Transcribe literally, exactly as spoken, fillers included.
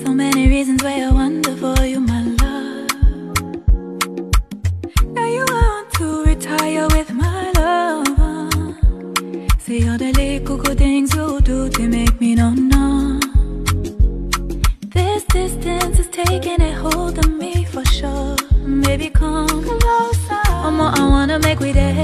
So many reasons why I wonder for you, my love. Now you want to retire with my love. Say all the little good things you do to make me no no. This distance is taking a hold of me for sure. Baby, come closer. Mama, I wanna make we there.